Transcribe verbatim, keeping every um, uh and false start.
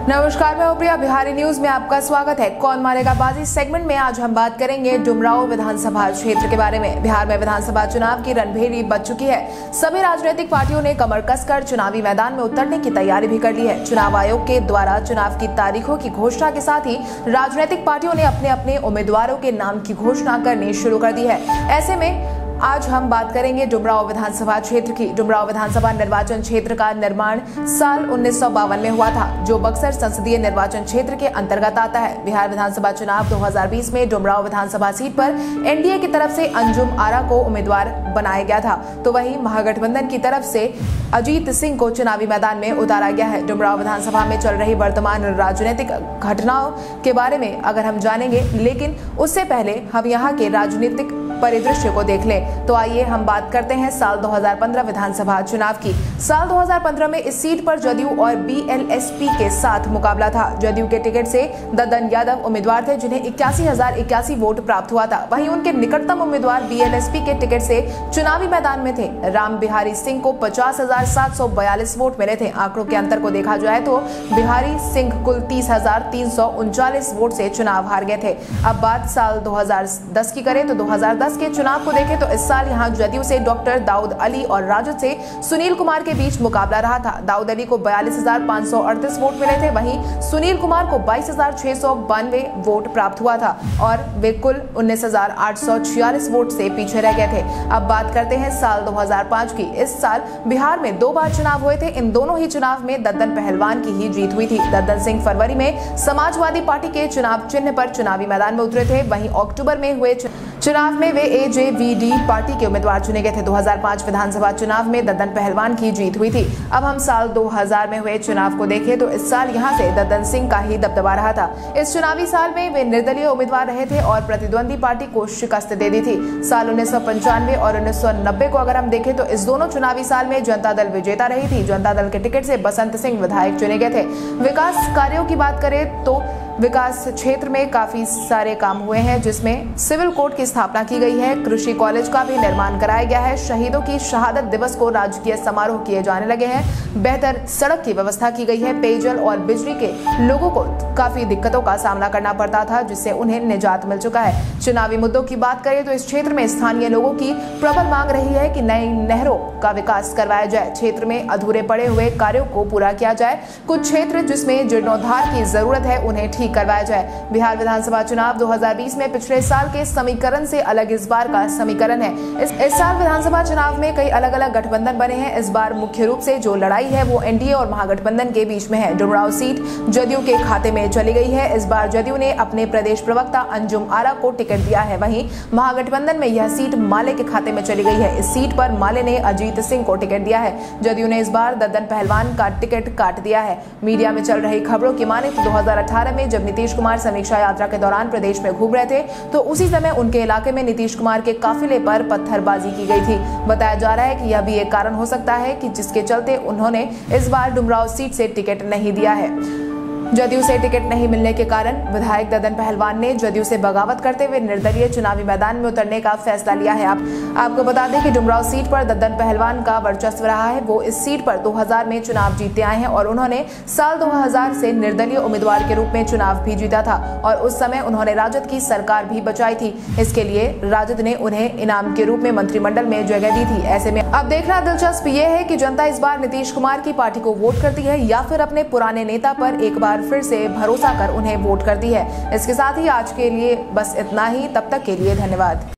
नमस्कार, मैं प्रिया। बिहारी न्यूज में आपका स्वागत है। कौन मारेगा बाजी सेगमेंट में आज हम बात करेंगे डुमरांव विधानसभा क्षेत्र के बारे में। बिहार में विधानसभा चुनाव की रणभेरी बज चुकी है। सभी राजनीतिक पार्टियों ने कमर कसकर चुनावी मैदान में उतरने की तैयारी भी कर ली है। चुनाव आयोग के द्वारा चुनाव की तारीखों की घोषणा के साथ ही राजनीतिक पार्टियों ने अपने अपने उम्मीदवारों के नाम की घोषणा करनी शुरू कर दी है। ऐसे में आज हम बात करेंगे डुमरांव विधानसभा क्षेत्र की। डुमरांव विधानसभा निर्वाचन क्षेत्र का निर्माण साल उन्नीस सौ बावन में हुआ था, जो बक्सर संसदीय निर्वाचन क्षेत्र के अंतर्गत आता है। बिहार विधानसभा चुनाव दो हज़ार बीस में डुमरांव विधानसभा सीट पर एनडीए की तरफ से अंजुम आरा को उम्मीदवार बनाया गया था, तो वहीं महागठबंधन की तरफ से अजीत सिंह को चुनावी मैदान में उतारा गया है। डुमरांव विधानसभा में चल रही वर्तमान राजनीतिक घटनाओं के बारे में अगर हम जानेंगे, लेकिन उससे पहले हम यहाँ के राजनीतिक परिदृश्य को देख लें, तो आइए हम बात करते हैं साल दो हज़ार पंद्रह विधानसभा चुनाव की। साल दो हज़ार पंद्रह में इस सीट पर जदयू और बीएलएसपी के साथ मुकाबला था। जदयू के टिकट से ददन यादव उम्मीदवार थे, जिन्हें इक्यासी हजार इक्यासी वोट प्राप्त हुआ था। वहीं उनके निकटतम उम्मीदवार बीएलएसपी के टिकट से चुनावी मैदान में थे राम बिहारी सिंह को पचास हजार सात सौ बयालीस वोट मिले थे। आंकड़ों के अंतर को देखा जाए तो बिहारी सिंह कुल तीस हजार तीन सौ उनचालीस वोट से चुनाव हार गए थे। अब बात साल दो हज़ार दस की करें तो दो हज़ार दस के चुनाव को देखें तो इस साल यहां जदयू से डॉक्टर दाऊद अली और राजद से सुनील कुमार के बीच मुकाबला रहा था। दाऊद अली को बयालीस हजार पाँच सौ अड़तीस वोट मिले थे, वहीं सुनील कुमार को बाईस हजार छह सौ बानवे वोट प्राप्त हुआ था और वे कुल उन्नीस हजार आठ सौ छियालीस वोट से पीछे रह गए थे। अब बात करते हैं साल दो हज़ार पाँच की। इस साल बिहार में दो बार चुनाव हुए थे। इन दोनों ही चुनाव में दद्दन पहलवान की ही जीत हुई थी। दद्दन सिंह फरवरी में समाजवादी पार्टी के चुनाव चिन्ह पर चुनावी मैदान में उतरे थे, वहीं अक्टूबर में हुए चुनाव में वे एजेवीडी पार्टी के उम्मीदवार चुने गए थे। दो हज़ार पाँच विधानसभा चुनाव में दद्दन पहलवान की जीत हुई थी। अब हम साल दो हज़ार में हुए चुनाव को देखें तो इस साल यहां से दद्दन सिंह का ही दबदबा रहा था। इस चुनावी साल में वे निर्दलीय उम्मीदवार रहे थे और प्रतिद्वंदी पार्टी को शिकस्त दे दी थी। साल उन्नीस सौ पंचानवे और उन्नीस सौ नब्बे को अगर हम देखें तो इस दोनों चुनावी साल में जनता दल विजेता रही थी। जनता दल के टिकट से बसंत सिंह विधायक चुने गए थे। विकास कार्यों की बात करें तो विकास क्षेत्र में काफी सारे काम हुए हैं, जिसमें सिविल कोर्ट की स्थापना की गई है, कृषि कॉलेज का भी निर्माण कराया गया है, शहीदों की शहादत दिवस को राजकीय समारोह किए जाने लगे हैं, बेहतर सड़क की व्यवस्था की गई है, पेयजल और बिजली के लोगों को काफी दिक्कतों का सामना करना पड़ता था, जिससे उन्हें निजात मिल चुका है। चुनावी मुद्दों की बात करें तो इस क्षेत्र में स्थानीय लोगों की प्रबल मांग रही है कि नई नहरों का विकास करवाया जाए, क्षेत्र में अधूरे पड़े हुए कार्यों को पूरा किया जाए, कुछ क्षेत्र जिसमें जीर्णोद्धार की जरूरत है उन्हें ठीक करवाया जाए। बिहार विधानसभा चुनाव दो हज़ार बीस में पिछले साल के समीकरण से अलग इस बार का समीकरण है। इस, इस साल विधानसभा चुनाव में कई अलग अलग गठबंधन बने हैं। इस बार मुख्य रूप से जो लड़ाई है वो एनडीए और महागठबंधन के बीच में है। डुमरांव सीट जदयू के खाते में चली गई है। इस बार जदयू ने अपने प्रदेश प्रवक्ता अंजुम आरा को टिकट दिया है, वहीं महागठबंधन में यह सीट माले के खाते में चली गई है। इस सीट पर माले ने अजीत सिंह को टिकट दिया है। जदयू ने इस बार दद्दन पहलवान का टिकट काट दिया है। मीडिया में चल रही खबरों की माने तो दो हज़ार अठारह में जब नीतीश कुमार समीक्षा यात्रा के दौरान प्रदेश में घूम रहे थे तो उसी समय उनके इलाके में नीतीश कुमार के काफिले पर पत्थरबाजी की गई थी। बताया जा रहा है कि यह भी एक कारण हो सकता है कि जिसके चलते उन्होंने इस बार डुमरांव सीट से टिकट नहीं दिया है। जदयू से टिकट नहीं मिलने के कारण विधायक दद्दन पहलवान ने जदयू से बगावत करते हुए निर्दलीय चुनावी मैदान में उतरने का फैसला लिया है। आप, आपको बता दें कि डुमरांव सीट पर दद्दन पहलवान का वर्चस्व रहा है। वो इस सीट पर दो हज़ार में चुनाव जीतते आए हैं और उन्होंने साल दो हज़ार से निर्दलीय उम्मीदवार के रूप में चुनाव भी जीता था और उस समय उन्होंने राजद की सरकार भी बचाई थी। इसके लिए राजद ने उन्हें इनाम के रूप में मंत्रिमंडल में जगह दी थी। ऐसे में अब देखना दिलचस्प ये है कि जनता इस बार नीतीश कुमार की पार्टी को वोट करती है या फिर अपने पुराने नेता पर एक बार फिर से भरोसा कर उन्हें वोट करती है। इसके साथ ही आज के लिए बस इतना ही। तब तक के लिए धन्यवाद।